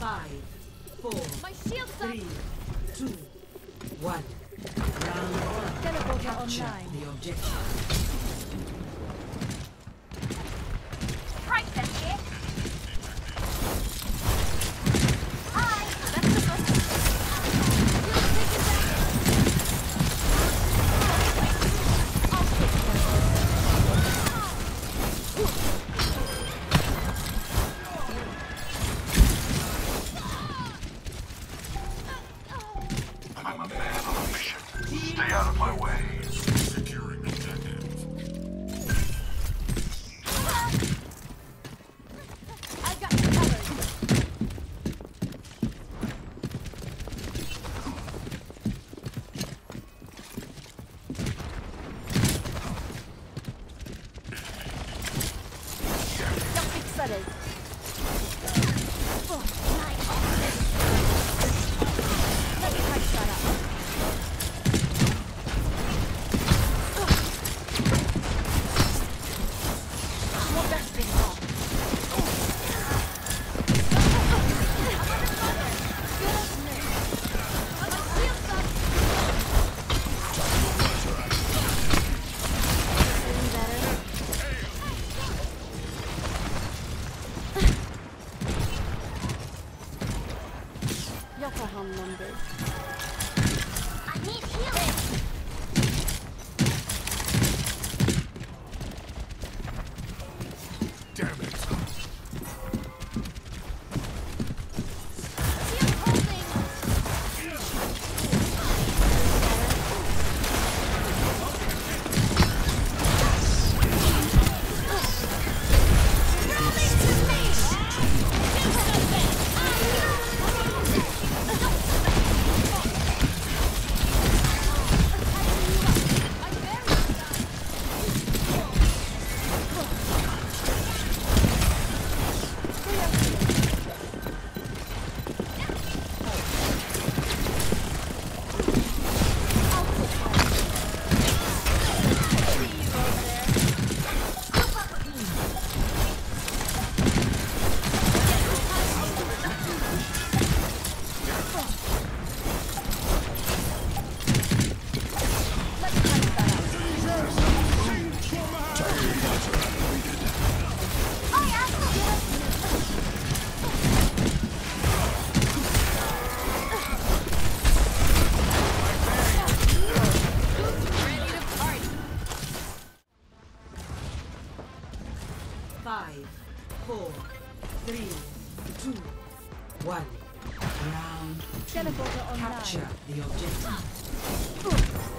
5, 4, My shield's up. 3, 2, 1. Round 1. Teleporter Capture online. the objective. Right then, here. Hi. That's the best. You're taking that. I'll take care of I'm a man on a mission. Stay out of my way. Securing objective. I got you covered. Something settled. Oh, nice. Let me catch that up. More best thing off. Yokohama number. I need healing. Damn it. Shield holding. Rally to me. Do something. Five, 4, 3, 2, 1. Round 2. Teleporter online. Capture the objective.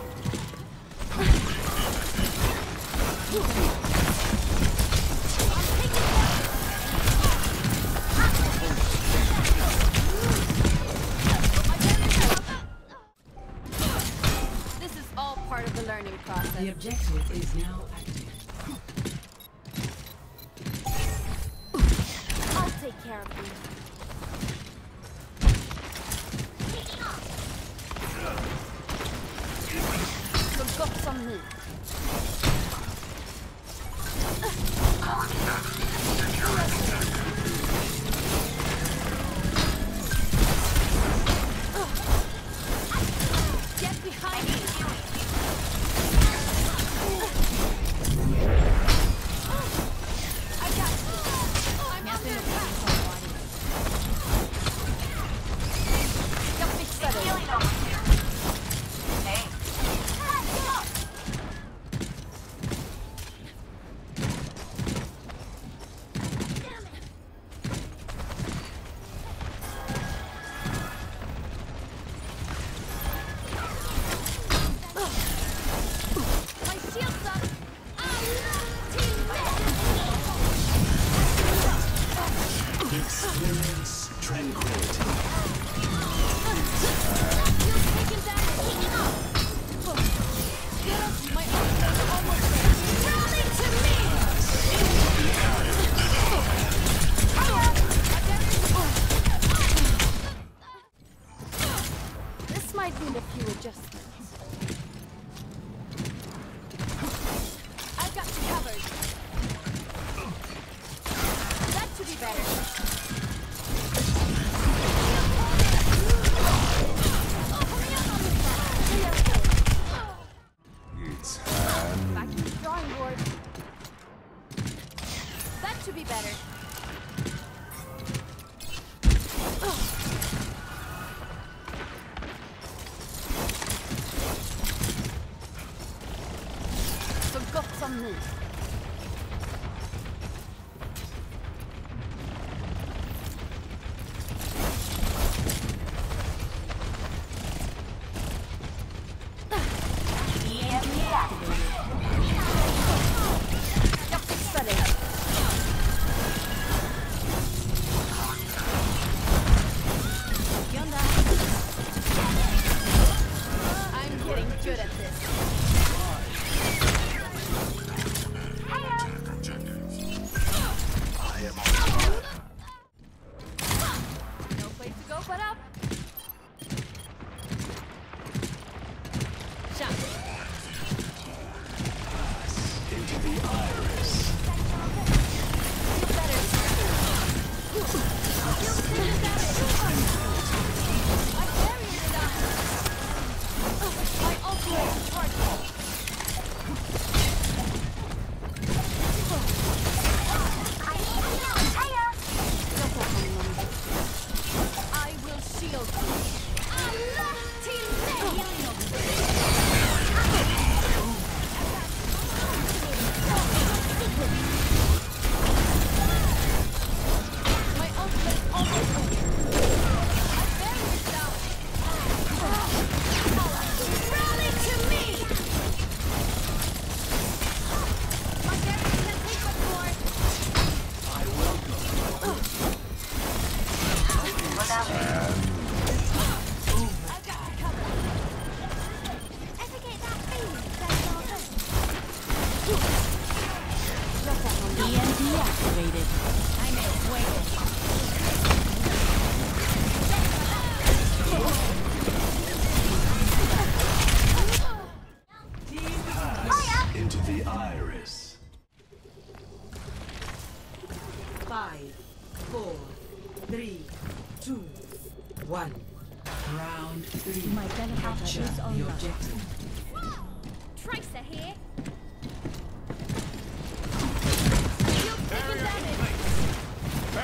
This is all part of the learning process. The objective is now active. I'll take care of you. Så gott som ny. Get behind me. I got you. I'm under attack. Jag fixar det. My shield's up. Experience tranquility. You're taking damage. Get up. My arms are almost there. Rally to me. This might need a few adjustments. I've got you covered. That should be better. should be better. Så gott som ny. Jag fixar det. I'm getting good at this. No place to go but up. Shot. Into the iris. Feel better. I buried it up. My ultimate is hardcore. I will shield you. My ultimate is almost over. I buried it down. Rally to me! My barrier can't take much more. I got you covered. Ever get that feeling that's all good? EMP activated. I may wait. Into the iris. 5, 4, 3, 2, 1. Round 3. My benefactor Capture is the online. objective. Tracer here. You're taking damage.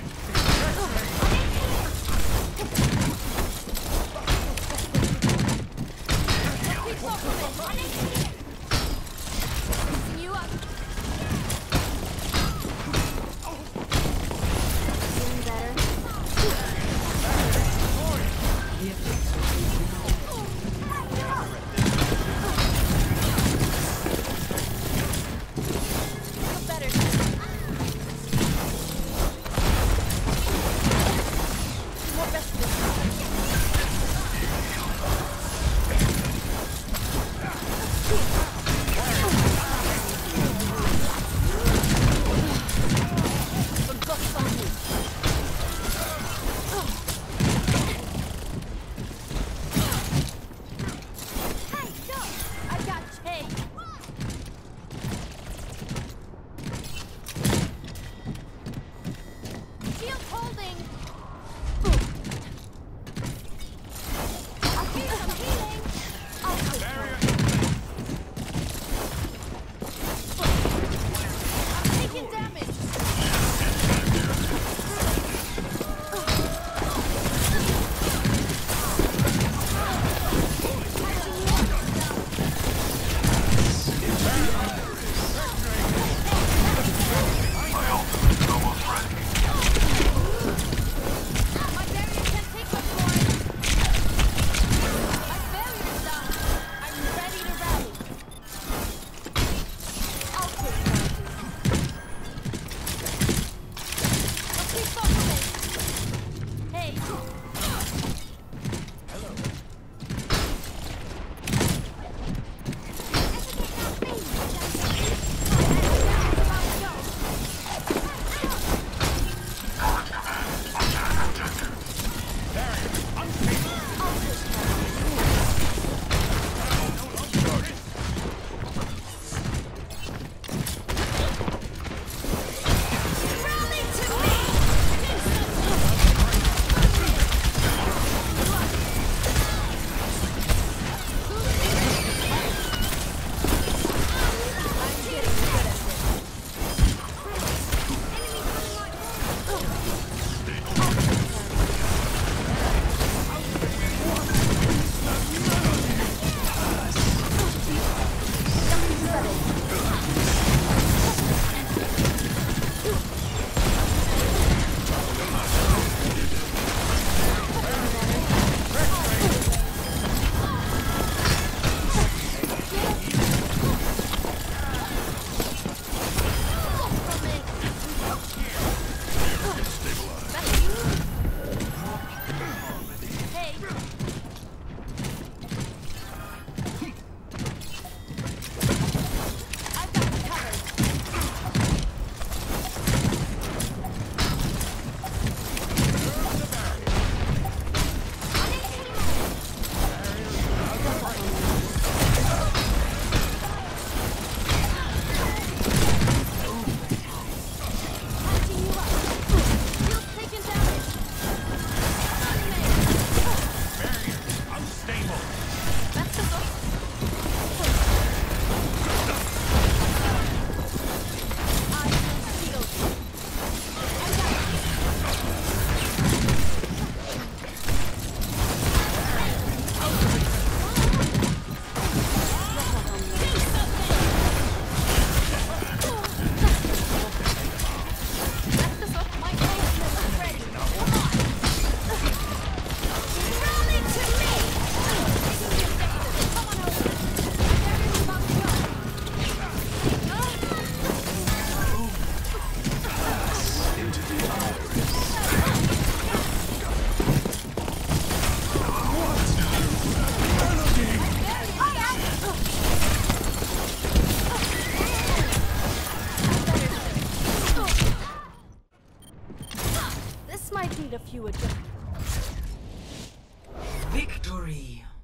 Keep focusing. Fixing you up. Feeling better? The objective is now Feel better. More vegetables. Forgot something. Hey, stop! I got change. Shield holding. I'll give some healing. I'll take I'm taking damage. My ultimate is almost ready. My barrier can't take much more. My barrier's down. I'm ready to rally. I'll take charges. I'll keep focusing. Hey. Rally to me! you were just Victory.